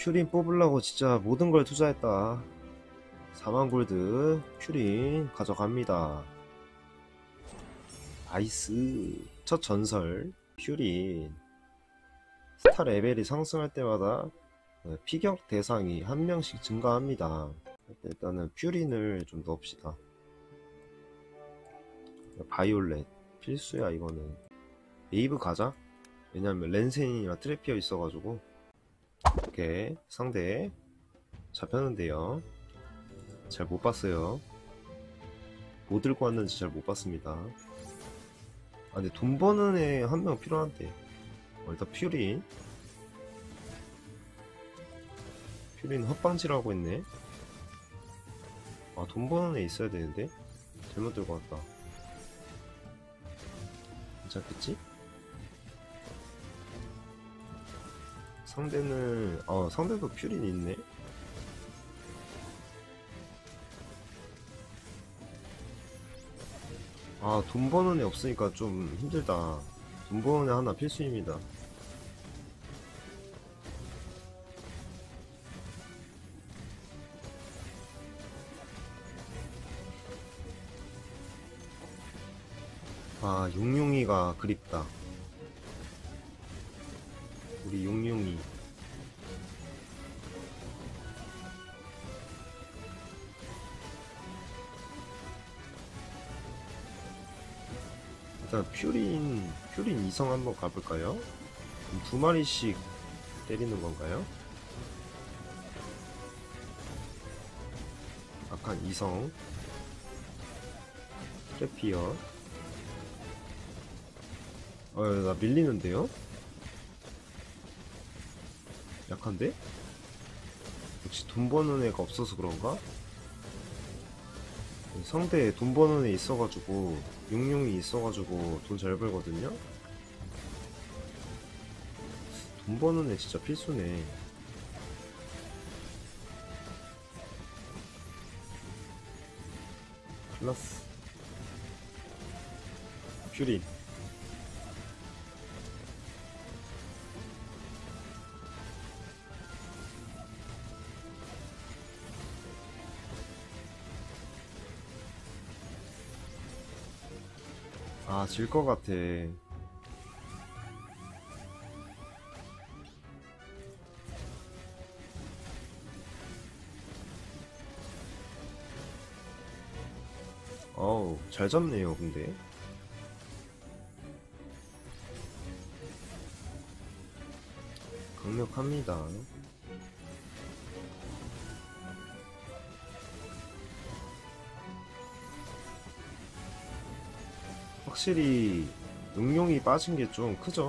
퓨린 뽑으려고 진짜 모든 걸 투자했다. 4만 골드 퓨린 가져갑니다. 나이스. 첫 전설 퓨린. 스타 레벨이 상승할 때마다 피격 대상이 한 명씩 증가합니다. 일단은 퓨린을 좀 넣읍시다. 바이올렛 필수야 이거는. 웨이브 가자. 왜냐면 렌센이랑 트래피어 있어가지고. 오케이, 상대 잡혔는데요. 잘 못 봤어요. 뭐 들고 왔는지 잘 못 봤습니다. 아 근데 돈 버는 애 한 명 필요한데. 일단 퓨린 헛방지라고 했네. 아 돈 버는 애 있어야 되는데 잘못 들고 왔다. 괜찮겠지? 상대는 상대도 퓨린 있네. 아 돈 버는 애 없으니까 좀 힘들다. 돈 버는 애 하나 필수입니다. 아 용용이가 그립다. 우리 용용이. 일단 퓨린 이성 한번 가볼까요? 두 마리씩 때리는 건가요? 약간 이성 트래피어. 나 밀리는데요? 약한데? 역시 돈 버는 애가 없어서 그런가? 상대에 돈 버는 애 있어가지고 용용이 있어가지고 돈 잘 벌거든요? 돈 버는 애 진짜 필수네. 플러스 퓨린. 아 질 것 같아. 어우 잘 잡네요. 근데 강력합니다. 확실히 용용이 빠진 게 좀 크죠?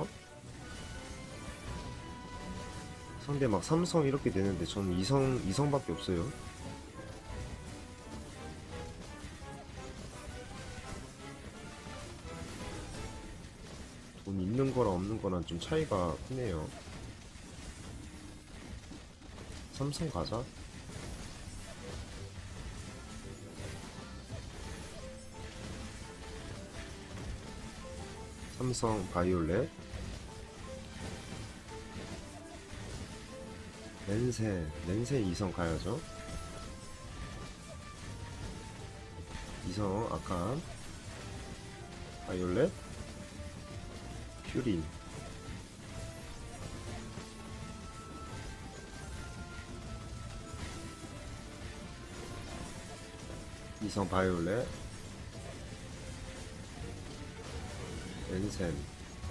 상대 막 삼성 이렇게 되는데 저는 이성밖에 없어요. 돈 있는 거랑 없는 거랑 좀 차이가 크네요. 삼성 가자. 삼성 바이올렛. 렌센 이성 가야죠. 이성 아칸 바이올렛 퓨린. 이성 바이올렛 렌센.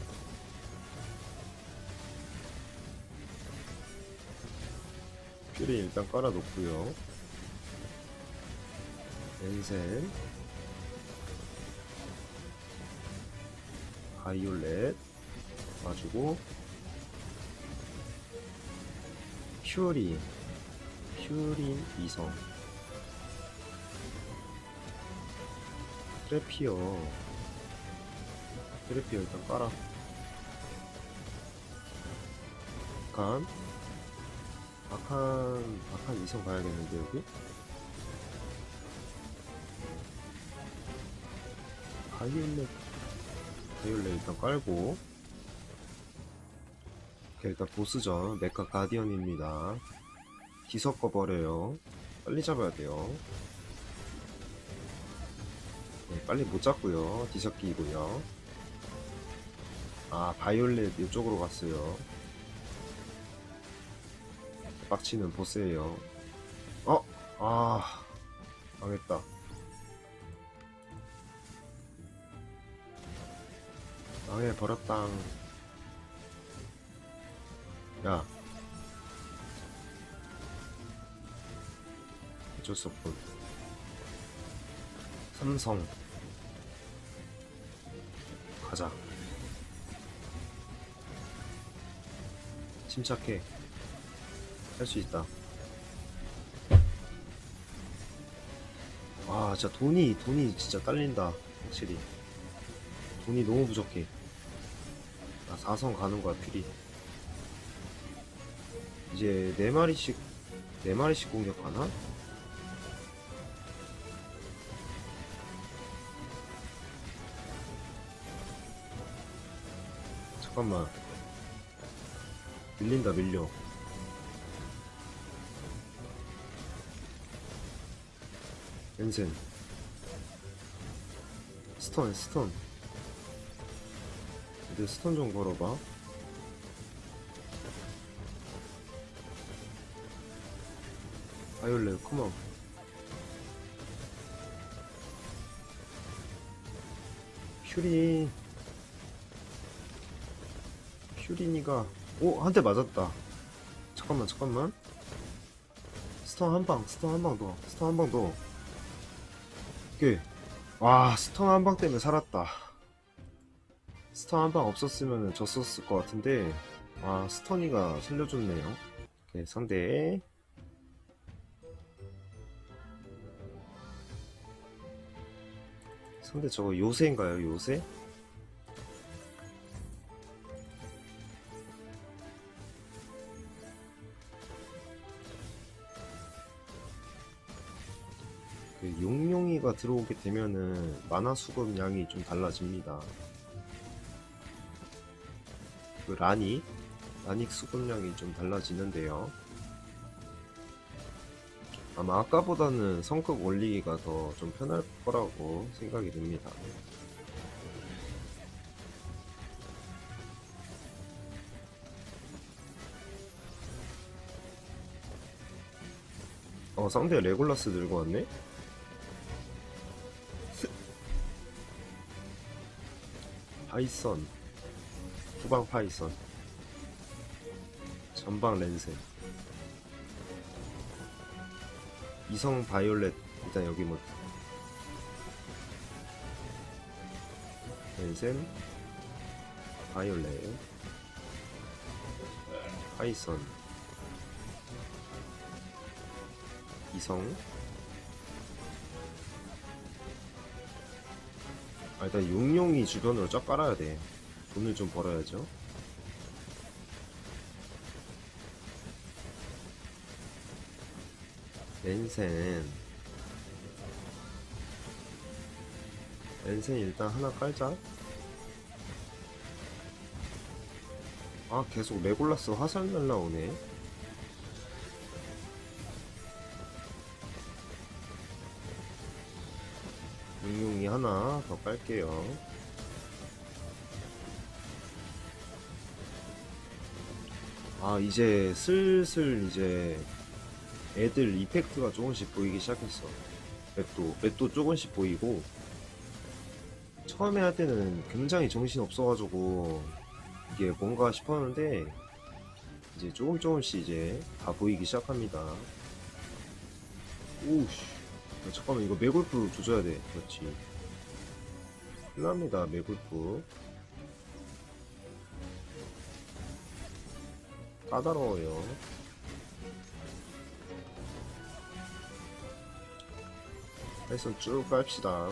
퓨린 일단 깔아놓고요. 렌센 바이올렛 가지고 퓨린 이성 트래피어 일단 깔아. 아칸 이성 가야겠는데 여기? 바이올렛 일단 깔고 오케이, 일단 보스전 메카 가디언입니다. 뒤섞어 버려요. 빨리 잡아야 돼요. 네, 빨리 못 잡고요. 뒤섞이고요. 아, 바이올렛 이쪽으로 갔어요. 빡치는 보스예요. 아, 망했다. 망해버렸당. 야, 어쩔 수 없군. 삼성 가자. 침착해. 할 수 있다. 아, 진짜 돈이 진짜 딸린다. 확실히 돈이 너무 부족해. 나 4성 가는 거야, 필히. 이제 4마리씩 공격하나? 잠깐만. 밀린다, 밀려. 렌센. 스턴. 근데 스턴 좀 걸어봐. 바이올렛, 컴온. 퓨린이가, 오, 한 대 맞았다. 잠깐만. 스턴 한 방 더. 오케이. 와, 스턴 한 방 때문에 살았다. 스턴 한 방 없었으면 졌었을 것 같은데, 아, 스턴이가 살려줬네요. 오케이, 상대. 저거 요새인가요, 요새? 그 용용이가 들어오게 되면은 만화 수급량이 좀 달라집니다. 그 라닉 수급량이 좀 달라지는데요. 아마 아까보다는 성급 올리기가 더 좀 편할 거라고 생각이 듭니다. 상대 레골라스 들고 왔네? 파이썬, 후방 파이썬, 전방 렌센, 이성 바이올렛. 일단 여기 뭐 렌센, 바이올렛, 파이썬, 이성. 아, 일단 용용이 주변으로 쫙 깔아야 돼. 돈을 좀 벌어야죠. 렌센 일단 하나 깔자. 아, 계속 레골라스 화살 날라오네. 용용이 하나 더 깔게요. 아, 이제 슬슬 이제 애들 이펙트가 조금씩 보이기 시작했어. 맵도 조금씩 보이고, 처음에 할 때는 굉장히 정신 없어가지고 이게 뭔가 싶었는데 이제 조금씩 이제 다 보이기 시작합니다. 오우씨, 잠깐만, 이거 매골프 조져야 돼. 그렇지. 큰일납니다, 매골프. 까다로워요. 해서 쭉 깔읍시다.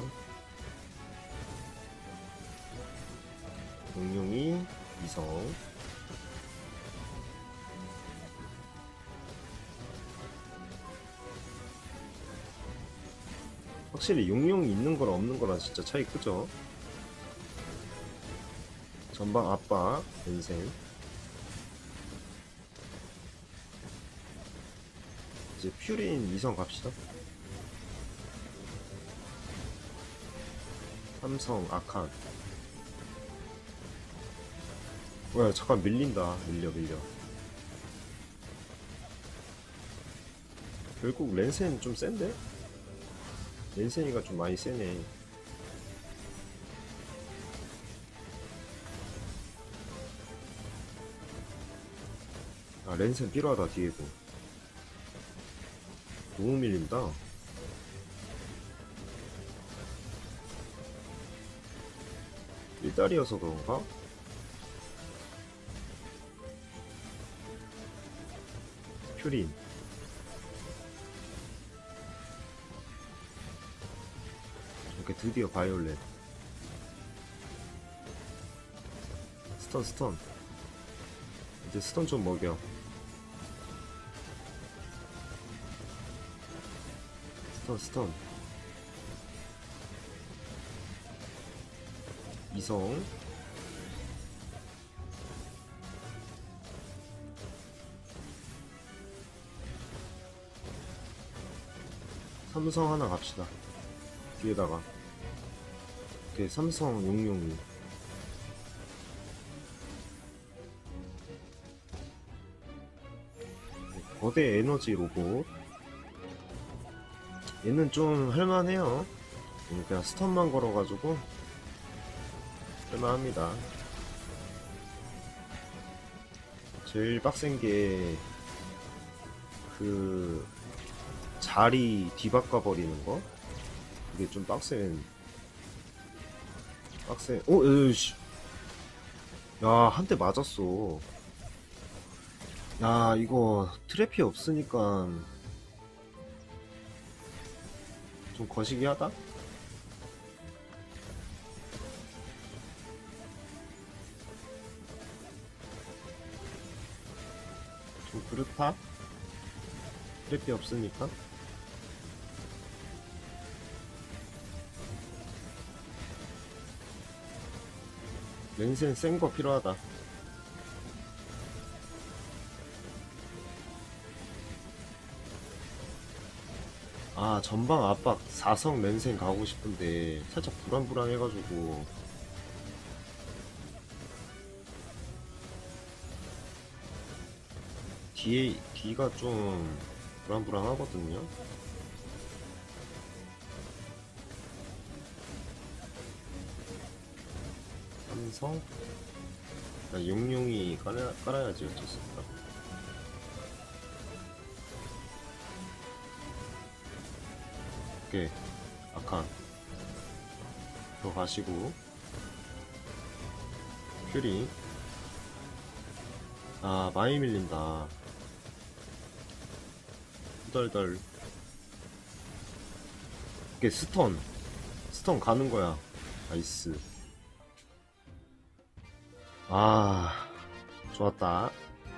용용이, 이성. 확실히 용용이 있는 거랑 없는 거랑 진짜 차이 크죠? 전방 압박, 렌센. 이제 퓨린 2성 갑시다. 삼성 아칸. 뭐야, 잠깐 밀린다. 밀려. 결국 렌센 좀 센데? 렌센이가 좀 많이 세네. 아, 렌센 필요하다. 뒤에도 너무 밀린다. 일달이어서 그런가? 퓨린. 이렇게 드디어 바이올렛. 스턴. 이제 스턴 좀 먹여. 스턴. 이성. 삼성 하나 갑시다. 뒤에다가. 이렇게 삼성 662. 거대 에너지 로봇. 얘는 좀 할만해요. 그냥 스턴만 걸어가지고 할만합니다. 제일 빡센 게 그 자리 뒤바꿔 버리는 거. 그게 좀 빡센. 으이씨. 야, 한 대 맞았어. 야, 이거 트래피 없으니까 좀 거시기 하다? 좀 그렇다? 트래피 없으니까? 렌센 센 거 필요하다. 아, 전방 압박 4성 렌센 가고 싶은데 살짝 불안불안해가지고. 뒤가 좀 불안불안하거든요. 삼성? 나 용용이 깔아야지. 어쩔 수 없다. 오케이. 아칸 들어가시고. 퓨리. 아, 많이 밀린다. 후덜덜. 오케이. 스턴 가는 거야. 나이스. 아, 좋았다.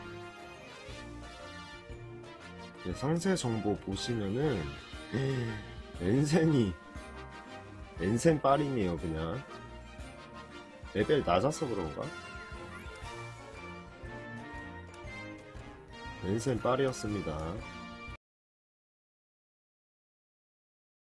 네, 상세 정보 보시면은 렌센 빨이네요. 그냥 레벨 낮아서 그런가? 렌센 빨이었습니다.